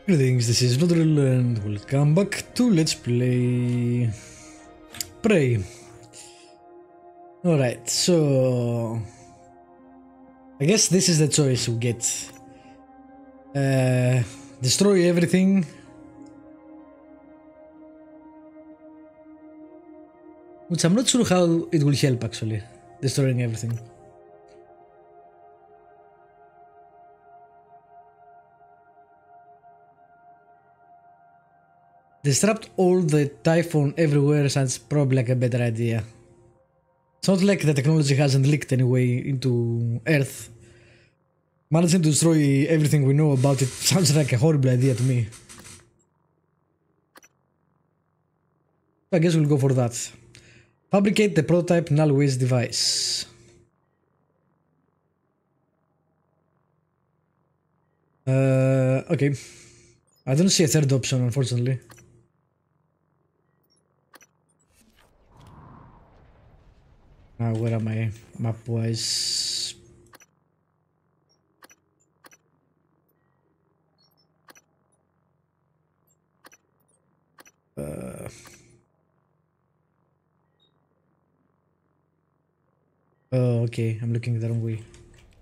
Greetings, this is Vlodril and welcome back to Let's Play Prey. Alright, so I guess this is the choice we get. Destroy everything. Which I'm not sure how it will help actually, destroying everything. Disrupt all the typhon everywhere sounds probably like a better idea. It's not like the technology hasn't leaked anyway into Earth. Managing to destroy everything we know about it sounds like a horrible idea to me. I guess we'll go for that. Fabricate the prototype null waste device. Okay. I don't see a third option, unfortunately. Now, where am I map-wise? Oh, okay, I'm looking the wrong way.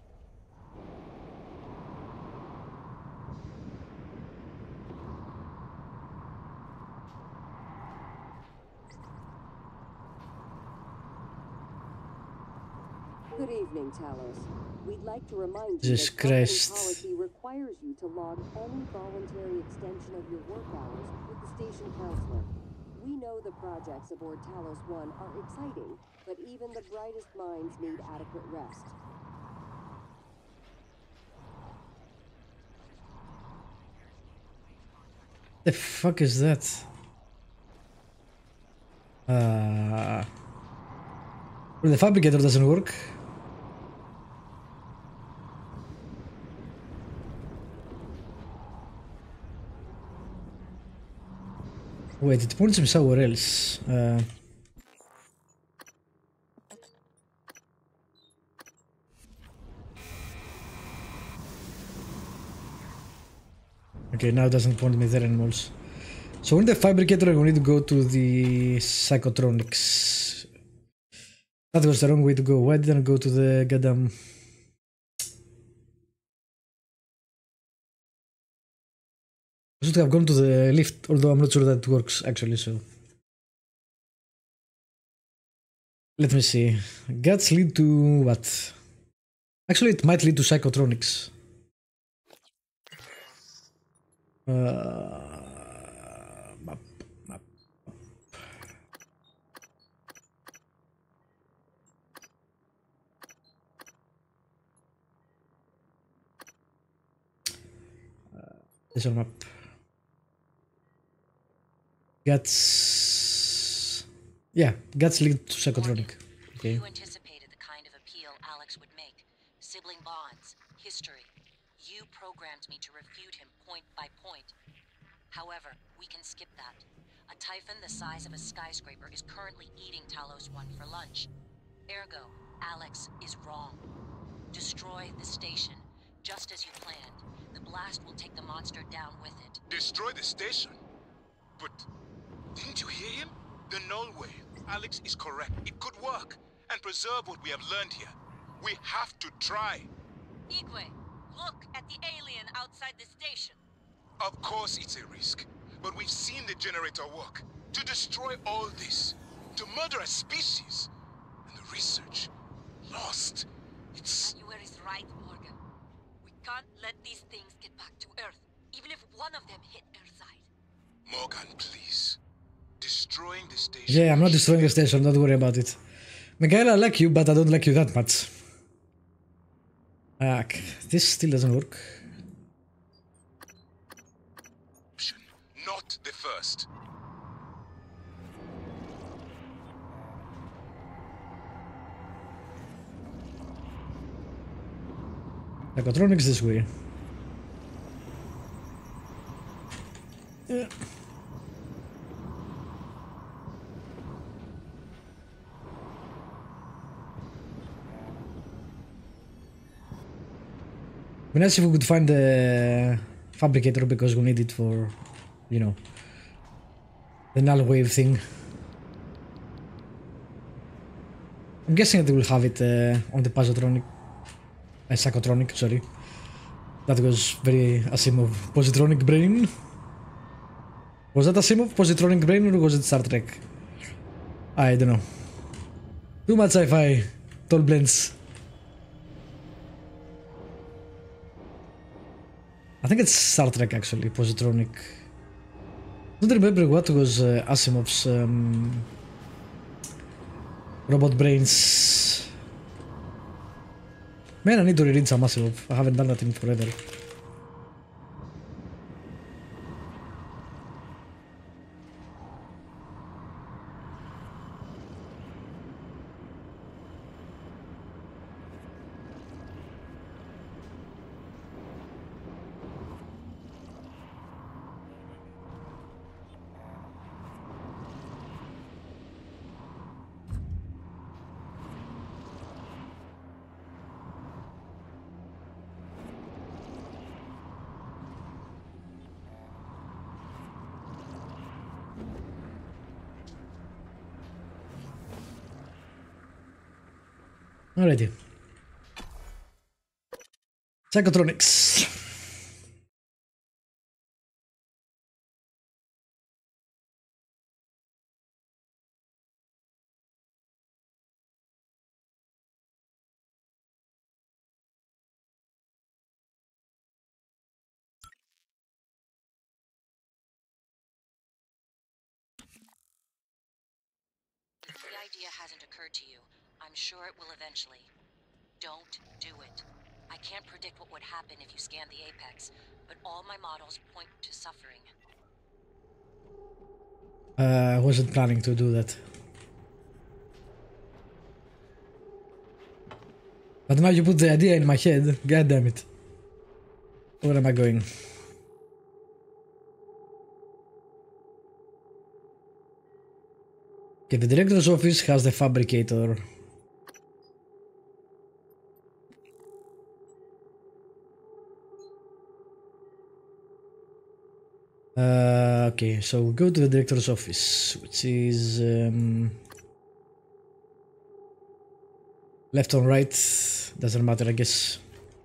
Good evening, Talos. We'd like to remind you Jesus that company Christ. policy requires you to log any voluntary extension of your work hours with the station counselor. We know the projects aboard Talos I are exciting, but even the brightest minds need adequate rest. The fuck is that? Well, the fabricator doesn't work. Wait, it points him somewhere else. Okay, now it doesn't point me there anymore. So in the fabricator, we need to go to the psychotronics. That was the wrong way to go. Why didn't I go to the goddamn... I should have gone to the lift, although I'm not sure that works actually, so... Let me see. Guts lead to what? Actually, it might lead to psychotronics. Map. This one map. Guts. Yeah, guts lead to psychotronic. Okay. You anticipated the kind of appeal Alex would make. Sibling bonds, history. You programmed me to refute him point by point. However, we can skip that. A typhon the size of a skyscraper is currently eating Talos I for lunch. Ergo, Alex is wrong. Destroy the station, just as you planned. The blast will take the monster down with it. Destroy the station? But didn't you hear him? The null way. Alex is correct. It could work and preserve what we have learned here. We have to try. Igwe, look at the alien outside the station. Of course it's a risk, but we've seen the generator work. To destroy all this, to murder a species, and the research lost. It's... Manuel is right, Morgan. We can't let these things get back to Earth, even if one of them hit Earthside. Morgan, please. Destroying the station... Yeah, I'm not destroying the station, don't worry about it. Michaela, I like you, but I don't like you that much. This still doesn't work. Not the first. Psychotronics this way. Yeah. Be nice if we could find the fabricator because we need it for, you know, the null wave thing. I'm guessing that we'll have it on the psychotronic, sorry. That was very Asimov. Positronic brain? Was that Asimov? Positronic brain or was it Star Trek? I don't know. Too much sci-fi. Tall blends. I think it's Star Trek actually, positronic. I don't remember what was Asimov's robot brains. Man, I need to reread some Asimov. I haven't done that in forever. Alrighty. Psychotronics. The idea hasn't occurred to you. I'm sure it will eventually. Don't do it. I can't predict what would happen if you scan the apex, but all my models point to suffering. I wasn't planning to do that. But now you put the idea in my head. God damn it. Where am I going? Okay, the director's office has the fabricator. Okay, so we go to the director's office, which is left or right, doesn't matter, I guess.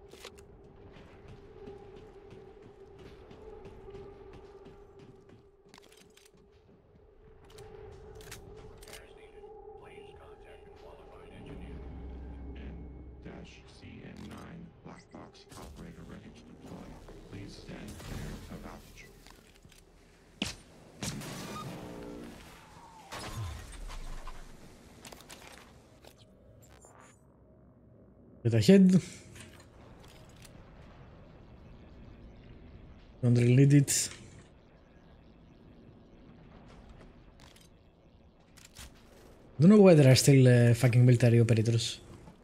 Get ahead. Don't really need it. I don't know why there are still fucking military operators.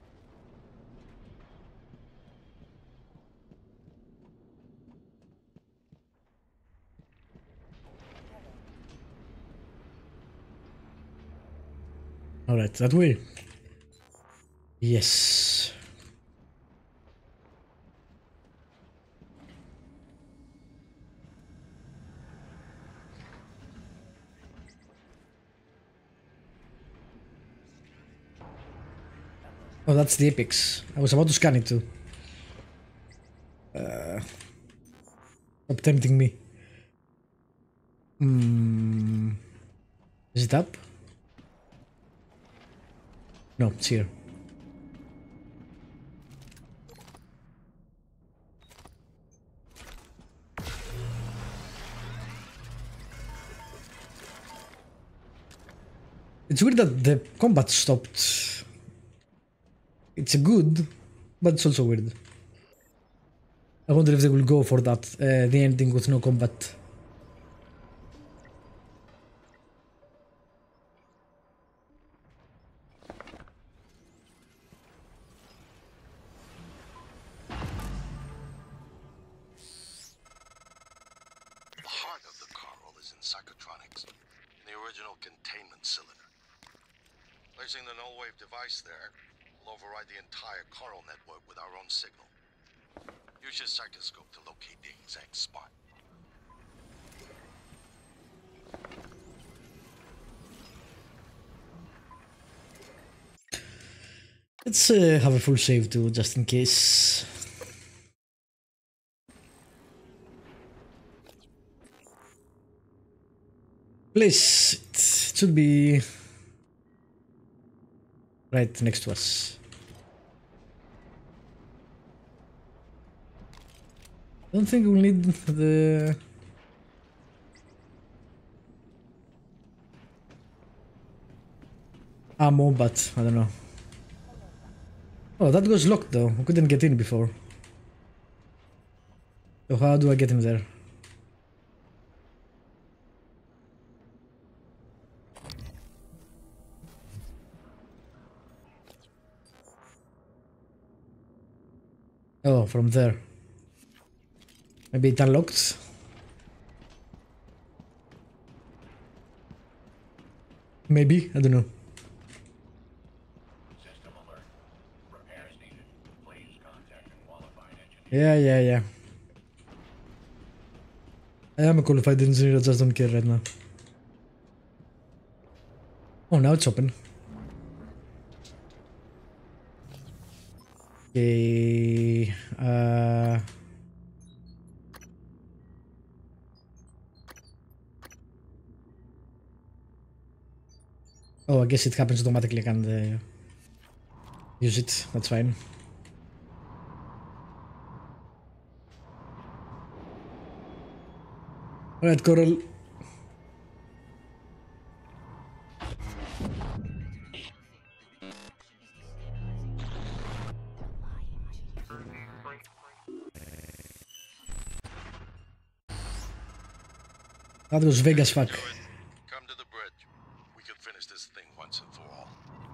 Alright, that way. Yes. Oh, that's the apex. I was about to scan it too. Stop tempting me. Is it up? No, it's here. It's weird that the combat stopped. It's good, but it's also weird. I wonder if they will go for that, the ending with no combat. The heart of the coral is in psychotronics, in the original containment cylinder. Placing the null wave device there will override the entire coral network with our own signal. Use your psychoscope to locate the exact spot. Let's have a full save too, just in case. Please, it should be right next to us. Don't think we'll need the... ammo, but I don't know. Oh, that was locked though. We couldn't get in before. So how do I get in there? Oh, from there. Maybe it unlocked? Maybe? I don't know. System alert. Repairs needed. Please contact a qualified engineer. Yeah. I am a qualified engineer, I just don't care right now. Oh, now it's open. Okay. Oh, I guess it happens automatically. I can't use it. That's fine. Alright, Coral. That was Vegas fuck. Come to the bridge. We can finish this thing once and for all.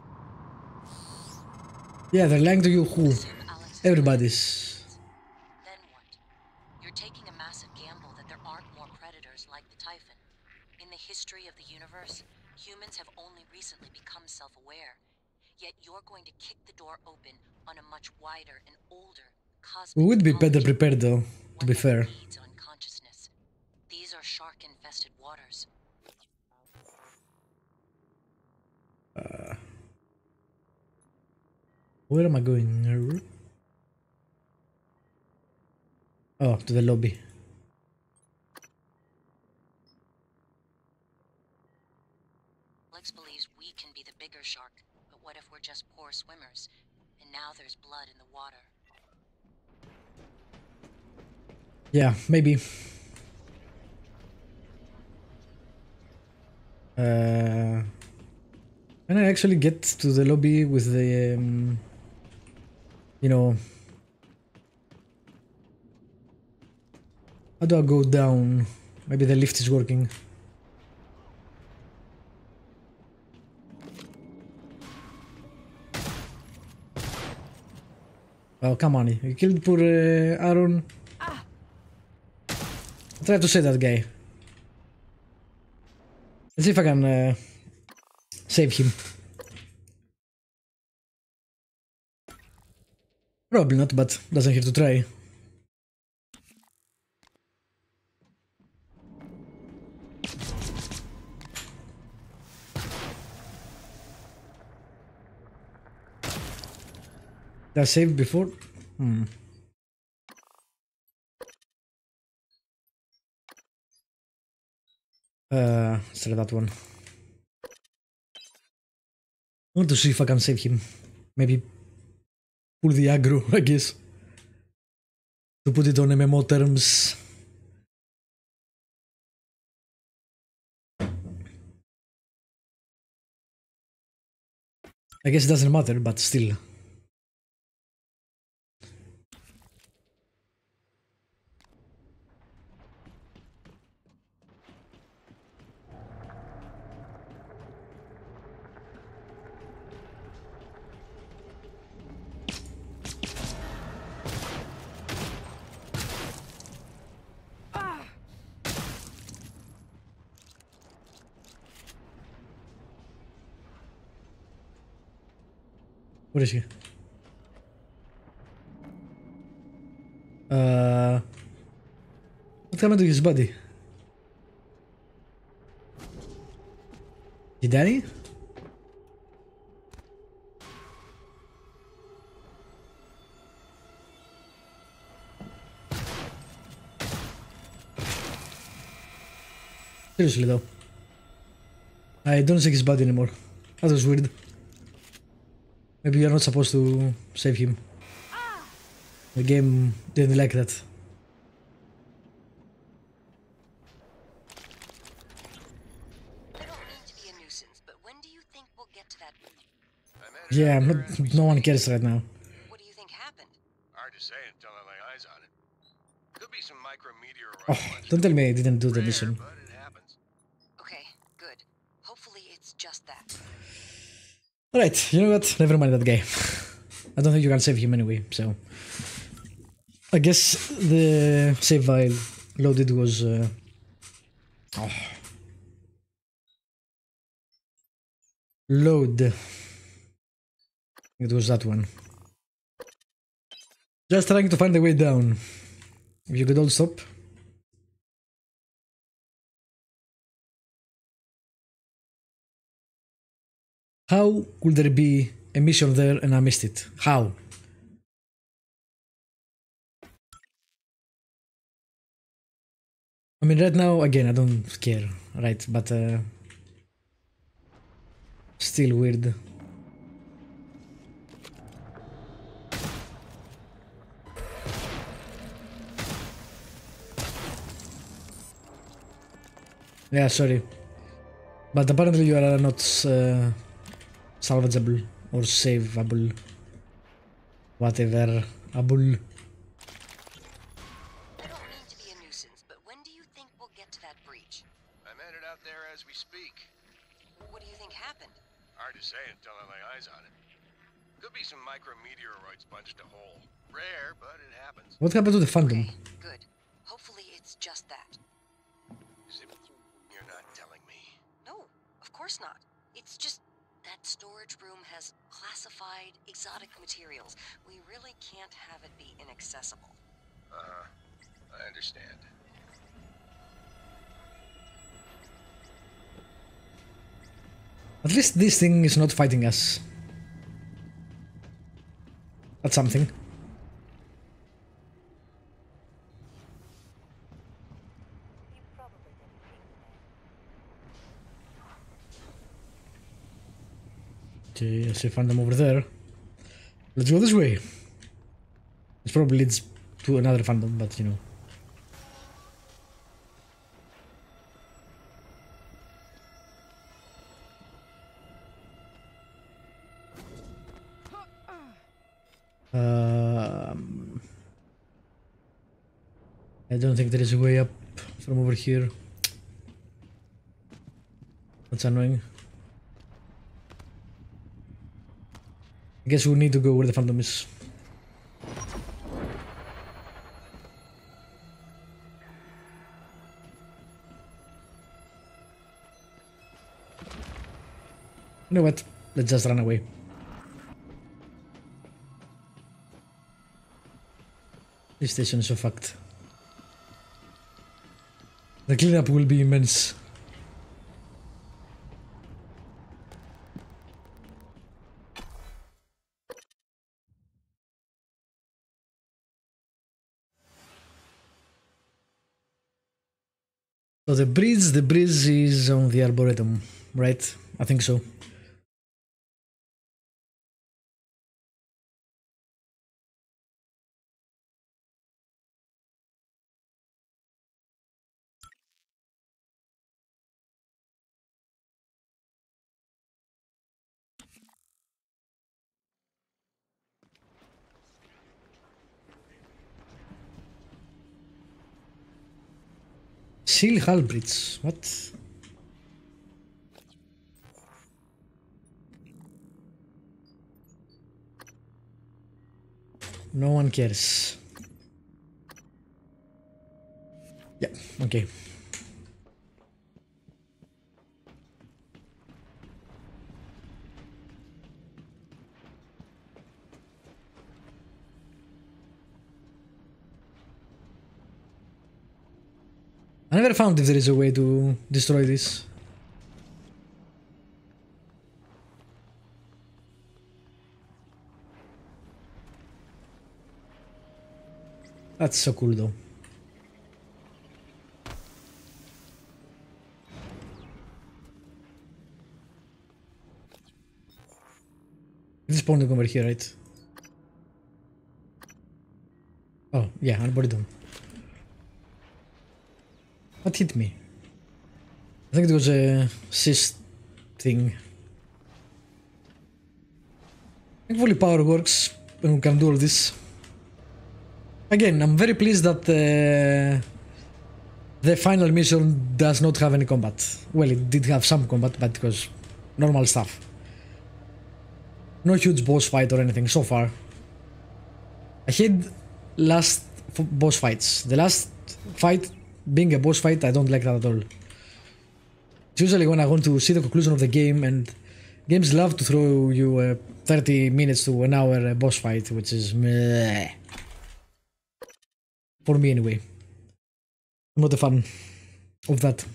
Yeah, they're lying to you who? Assume Alex is Everybody's. Then what? You're taking a massive gamble that there aren't more predators like the Typhon. In the history of the universe, humans have only recently become self-aware. Yet you're going to kick the door open on a much wider and older cosmic We would be better mythology, prepared though, to one be that fair. feeds on consciousness. These are shark-infested waters. Where am I going? Oh, to the lobby. Lex believes we can be the bigger shark, but what if we're just poor swimmers? And now there's blood in the water. Yeah, maybe. Can I actually get to the lobby with the, you know... How do I go down? Maybe the lift is working. Oh, come on. You killed poor Aaron. I tried to save that guy. Let's see if I can save him. Probably not, but doesn't hurt to try. Did I saved before? Let's try that one. I want to see if I can save him. Maybe pull the aggro, I guess. To put it on MMO terms. I guess it doesn't matter, but still. What is he? What happened to his body? He died? Seriously though. I don't see his body anymore. That was weird. Maybe you're not supposed to save him. The game didn't like that. I don't mean to be a nuisance, but when do you think we'll get to that? Yeah, no one cares right now. What do you think happened? Hard to say until I lay eyes on it. Could be some micrometeorite. Oh, don't tell me I didn't do the Rare, mission. but it happens. Okay, good. Hopefully it's just that. Alright, you know what? Never mind that guy. I don't think you can save him anyway, so... I guess the save file loaded was... Load. It was that one. Just trying to find a way down. If you could all stop. How could there be a mission there and I missed it? How? I mean, right now, again, I don't care, right? But, still weird. Yeah, sorry. But apparently you are not salvageable or saveable. Whatever. Able. I don't mean to be a nuisance, but when do you think we'll get to that breach? I'm headed out there as we speak. What do you think happened? Hard to say until I lay eyes on it. Could be some micrometeorites punched a hole. Rare, but it happens. What happened to the Phantom? Okay, good. Hopefully it's just that. You're not telling me. No, of course not. It's just that storage room has classified exotic materials. We really can't have it be inaccessible. I understand. At least this thing is not fighting us. That's something. Okay, I see Phantom over there. Let's go this way. It probably leads to another Phantom, but you know. I don't think there is a way up from over here. That's annoying. I guess we need to go where the Phantom is. You know what? Let's just run away. This station is so fucked. The cleanup will be immense. So the bridge is on the Arboretum, right? I think so. Seal Hull Bridge, what? No one cares. Yeah, okay. I never found if there is a way to destroy this. That's so cool though. It's spawning over here, right? Oh, yeah, Arboretum. What hit me? I think it was a cyst thing. Thankfully power works and we can do all this. Again, I'm very pleased that the final mission does not have any combat. Well, it did have some combat, but it was normal stuff. No huge boss fight or anything so far. I hate last boss fights. The last fight being a boss fight, I don't like that at all. It's usually when I want to see the conclusion of the game, and games love to throw you 30 minutes to an hour boss fight, which is meh. For me anyway. I'm not a fan of that.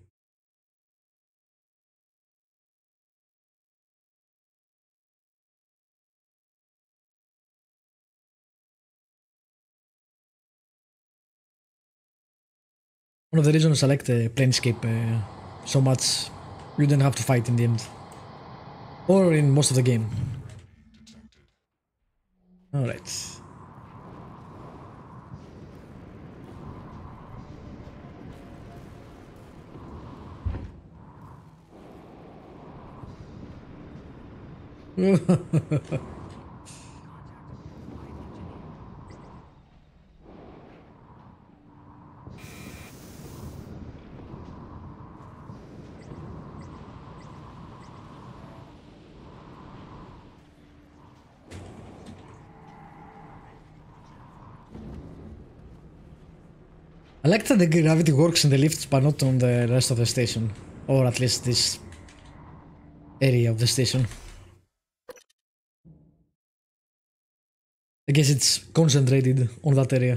One of the reasons I like the Planescape so much, you don't have to fight in the end. Or in most of the game. Alright. I like that the gravity works in the lifts but not on the rest of the station. Or at least this area of the station. I guess it's concentrated on that area.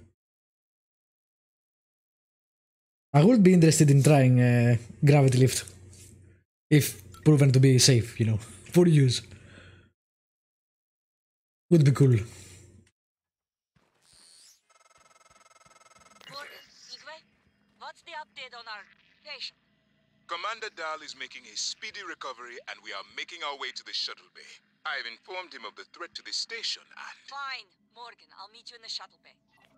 I would be interested in trying a gravity lift. If proven to be safe, you know, for use. Would be cool. What's the update on our patient? Commander Dahl is making a speedy recovery, and we are making our way to the shuttle bay. I've informed him of the threat to the station, and... Fine, Morgan. I'll meet you in the shuttle bay.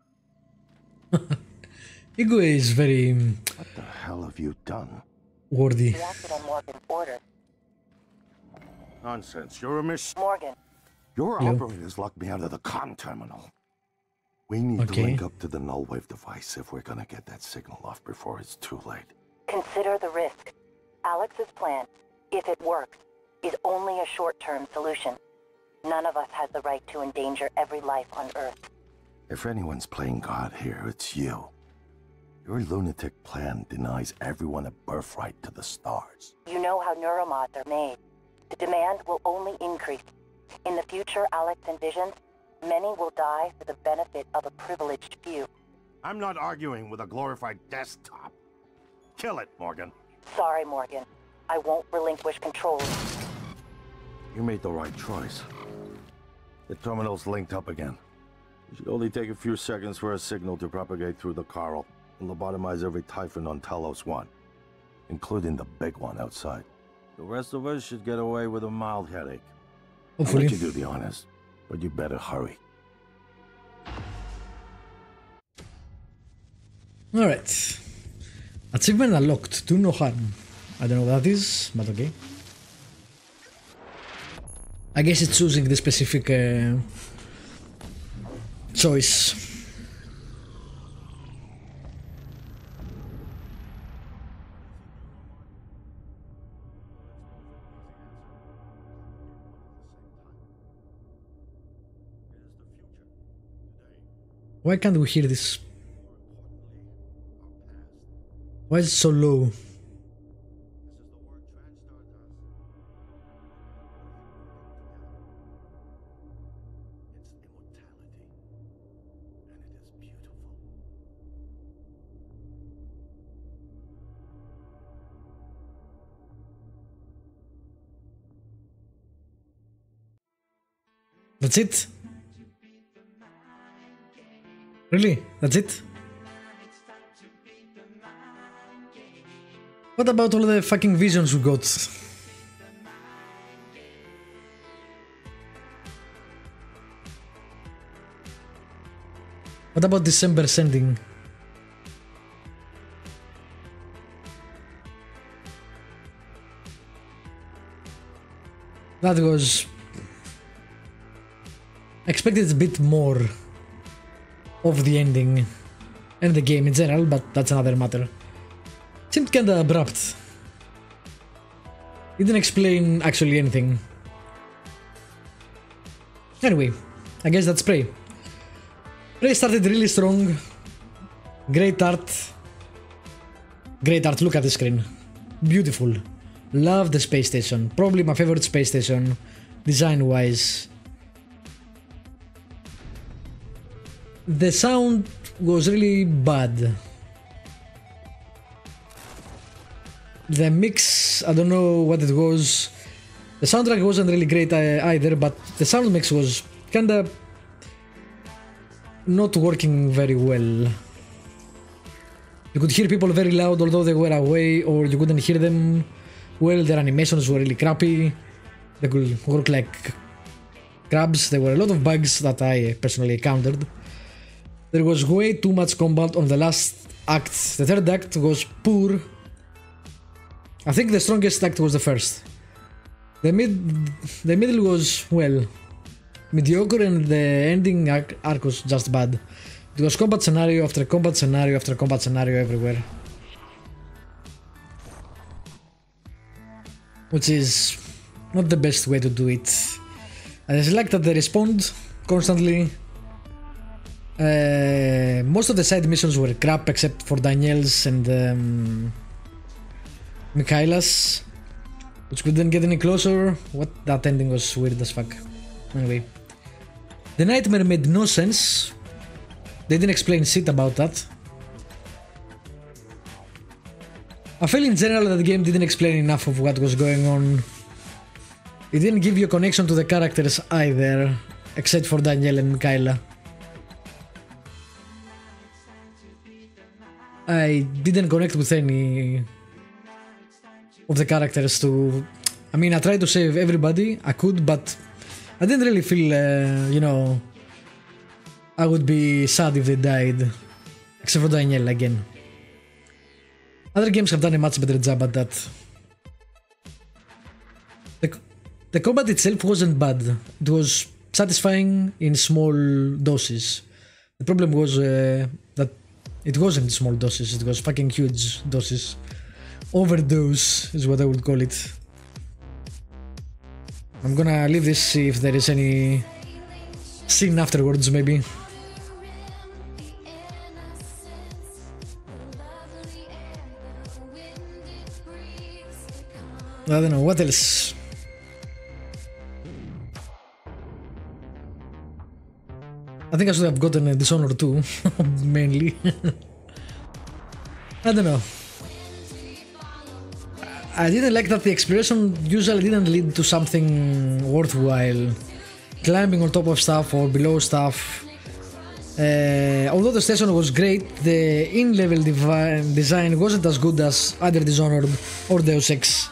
Igue is very What the hell have you done? worthy. Reacted on Morgan's order. Nonsense. You're a Morgan, Your Hello? operators locked me out of the comm terminal. We need to Okay. link up to the null wave device if we're gonna get that signal off before it's too late. consider the risk. Alex's plan, if it works, is only a short-term solution. None of us has the right to endanger every life on Earth. If anyone's playing God here, it's you. Your lunatic plan denies everyone a birthright to the stars. You know how neuromods are made. The demand will only increase. In the future Alex envisions, many will die for the benefit of a privileged few. I'm not arguing with a glorified desktop. Kill it, Morgan. Sorry, Morgan. I won't relinquish control. You made the right choice. The terminal's linked up again. It should only take a few seconds for a signal to propagate through the coral and lobotomize every Typhon on Talos I, including the big one outside. The rest of us should get away with a mild headache. I'll Hopefully. let you do the honors, but you better hurry. Alright. Achievement unlocked. Do no harm. I don't know what that is, but okay. I guess it's choosing the specific choice. Why can't we hear this? Why is it so low? That's it? Really? That's it? What about all the fucking visions we got? What about December sending? That was... I expected a bit more of the ending and the game in general, but that's another matter. Seemed kinda abrupt. It didn't explain actually anything. Anyway, I guess that's Prey. Prey started really strong. Great art. Great art, look at the screen. Beautiful. Love the space station. Probably my favorite space station, design-wise. The sound was really bad. The mix, I don't know what it was. The soundtrack wasn't really great either, but the sound mix was kinda not working very well. You could hear people very loud although they were away, or you couldn't hear them well. Their animations were really crappy. They could work like crabs. There were a lot of bugs that I personally encountered. There was way too much combat on the last act. The third act was poor. I think the strongest act was the first. The middle was, well, mediocre, and the ending arc was just bad. It was combat scenario after combat scenario after combat scenario everywhere. Which is not the best way to do it. I just like that they respond constantly. Most of the side missions were crap except for Danielle's and Michaela's, which couldn't get any closer. What? That ending was weird as fuck. Anyway, the nightmare made no sense. They didn't explain shit about that. I feel in general that the game didn't explain enough of what was going on. It didn't give you a connection to the characters either, except for Danielle and Michaela. I didn't connect with any of the characters to... I mean, I tried to save everybody I could, but I didn't really feel, you know, I would be sad if they died. Except for Danielle again. Other games have done a much better job at that. The combat itself wasn't bad. It was satisfying in small doses. The problem was that it wasn't small doses, it was fucking huge doses. Overdose is what I would call it. I'm gonna leave this, see if there is any scene afterwards maybe. I don't know, what else? I think I should have gotten a Dishonored too, mainly. I don't know. I didn't like that the exploration usually didn't lead to something worthwhile. Climbing on top of stuff or below stuff. Although the station was great, the in-level design wasn't as good as either Dishonored or Deus Ex.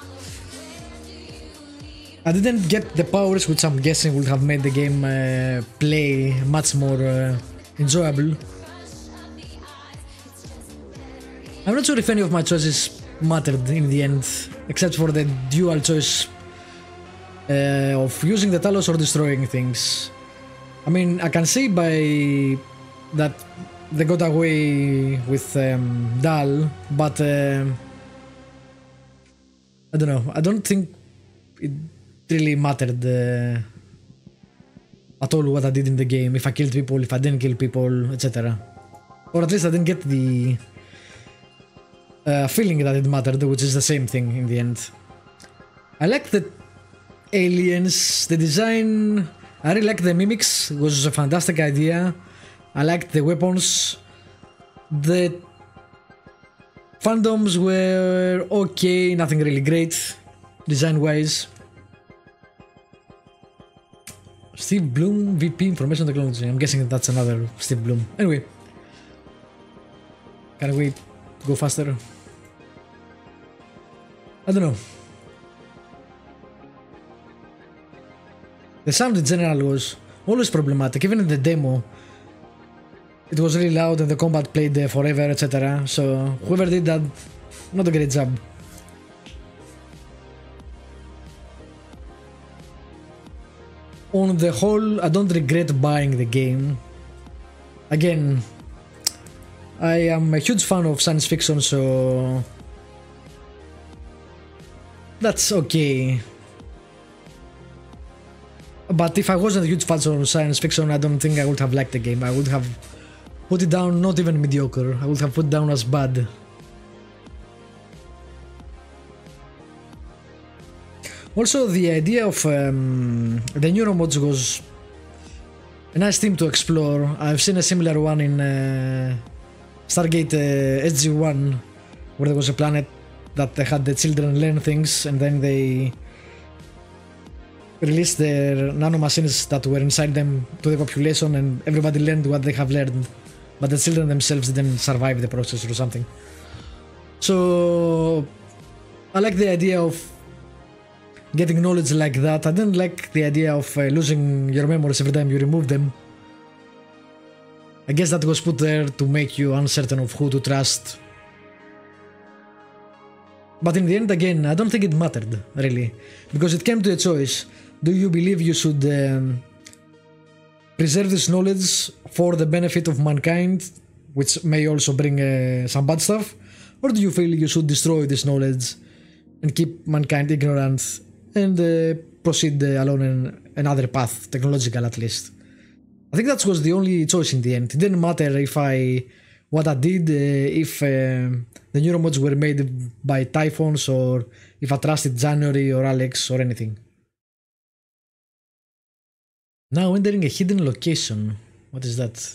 I didn't get the powers, which I'm guessing would have made the game play much more enjoyable. I'm not sure if any of my choices mattered in the end, except for the dual choice of using the Talos or destroying things. I mean, I can see by that they got away with Dal, but I don't know, I don't think it really mattered at all what I did in the game, if I killed people, if I didn't kill people, etc. Or at least I didn't get the feeling that it mattered, which is the same thing in the end. I like the aliens, the design, I really like the mimics, it was a fantastic idea. I liked the weapons. The fandoms were okay, nothing really great design wise. Steve Bloom, VP Information Technology. I'm guessing that's another Steve Bloom. Anyway. Can we go faster? I don't know. The sound in general was always problematic, even in the demo. It was really loud and the combat played forever, etc. So whoever did that, not a great job. On the whole, I don't regret buying the game. Again, I am a huge fan of science fiction, so that's okay. But if I wasn't a huge fan of science fiction, I don't think I would have liked the game. I would have put it down not even mediocre. I would have put it down as bad. Also, the idea of the neuromods was a nice theme to explore. I've seen a similar one in Stargate SG-1, where there was a planet that they had the children learn things, and then they released their nanomachines that were inside them to the population, and everybody learned what they have learned, but the children themselves didn't survive the process or something. So I like the idea of getting knowledge like that. I didn't like the idea of losing your memories every time you remove them. I guess that was put there to make you uncertain of who to trust. But in the end, again, I don't think it mattered, really. Because it came to a choice. Do you believe you should preserve this knowledge for the benefit of mankind, which may also bring some bad stuff? Or do you feel you should destroy this knowledge and keep mankind ignorant and proceed along another path, technological at least? I think that was the only choice in the end. It didn't matter if what I did, if the neuromods were made by Typhons, or if I trusted January or Alex or anything. Now entering a hidden location. What is that?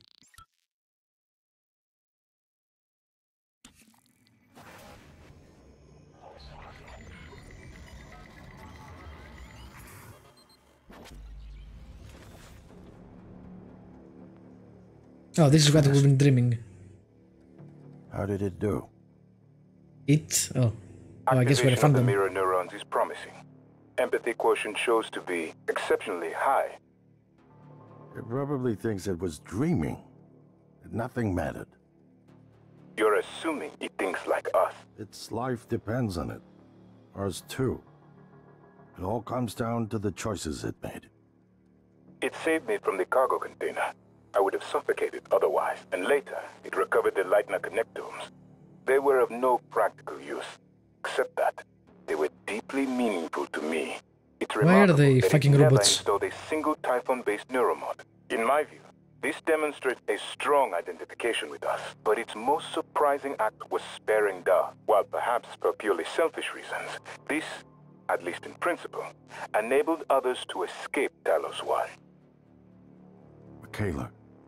Oh, this is what we've been dreaming. How did it do? It? Oh, I guess we're Activation of the fandom. mirror neurons is promising. Empathy quotient shows to be exceptionally high. It probably thinks it was dreaming. That nothing mattered. You're assuming it thinks like us. Its life depends on it. Ours too. It all comes down to the choices it made. It saved me from the cargo container. I would have suffocated otherwise, and later it recovered the Leitner connectomes. They were of no practical use, except that they were deeply meaningful to me. It's Why are remarkable they that fucking it never robots? installed a single Typhon-based neuromod. In my view, this demonstrates a strong identification with us, but its most surprising act was sparing Da. While perhaps for purely selfish reasons, this, at least in principle, enabled others to escape Talos I. Michaela.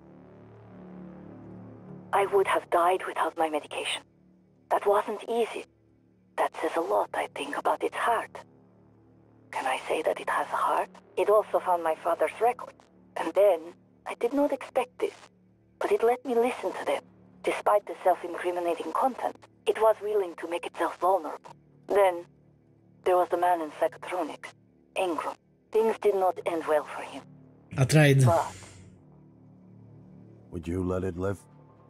I would have died without my medication. That wasn't easy. That says a lot, I think, about its heart. Can I say that it has a heart? It also found my father's records. And then, I did not expect this. But it let me listen to them. Despite the self-incriminating content, it was willing to make itself vulnerable. Then, there was the man in psychotronics, Ingram. Things did not end well for him. I tried. But Would you let it live?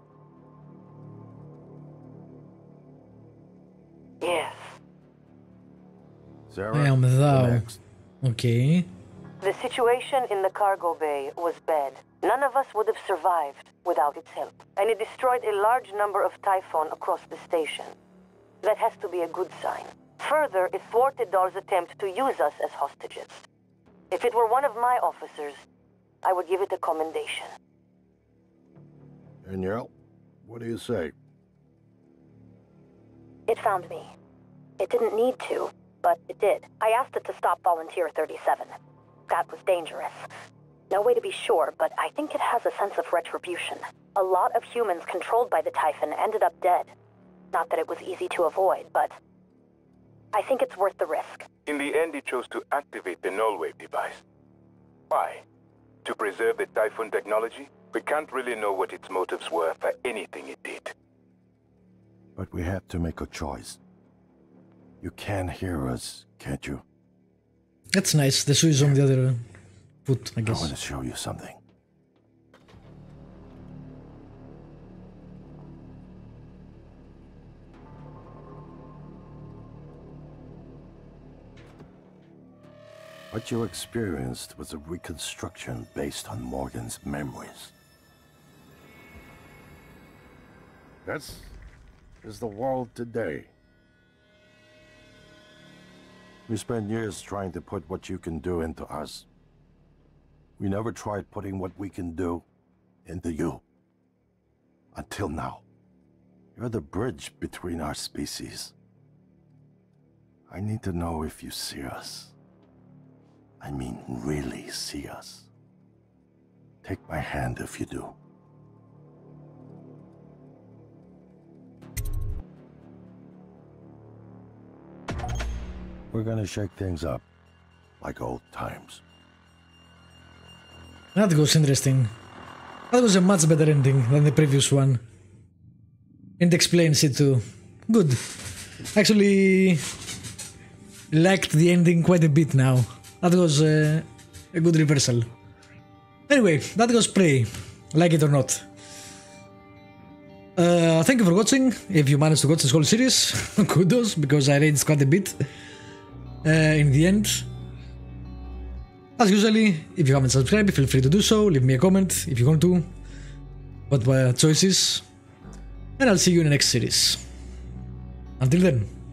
yes, Sarah? I am thou. Next. Okay. the situation in the cargo bay was bad. None of us would have survived without its help. And it destroyed a large number of Typhon across the station. That has to be a good sign. Further, it thwarted Dar's attempt to use us as hostages. If it were one of my officers, I would give it a commendation. Danielle, what do you say? It found me. It didn't need to, but it did. I asked it to stop Volunteer 37. That was dangerous. No way to be sure, but I think it has a sense of retribution. A lot of humans controlled by the Typhon ended up dead. Not that it was easy to avoid, but I think it's worth the risk. In the end, it chose to activate the null wave device. Why? To preserve the Typhon technology? We can't really know what its motives were for anything it did. But we have to make a choice. You can hear us, can't you? That's nice. The shoe is on the other foot, I I guess. want to show you something. What you experienced was a reconstruction based on Morgan's memories. This is the world today. We spent years trying to put what you can do into us. We never tried putting what we can do into you. Until now. You're the bridge between our species. I need to know if you see us. I mean, really see us. Take my hand if you do. We're gonna shake things up, like old times. That was interesting. That was a much better ending than the previous one. And explains it too. Good. Actually, liked the ending quite a bit now. That was a good reversal. Anyway, that was Prey, like it or not. Thank you for watching. If you managed to watch this whole series, kudos, because I raged quite a bit in the end. As usually, if you haven't subscribed, feel free to do so. Leave me a comment if you want to. What were choices? And I'll see you in the next series. Until then.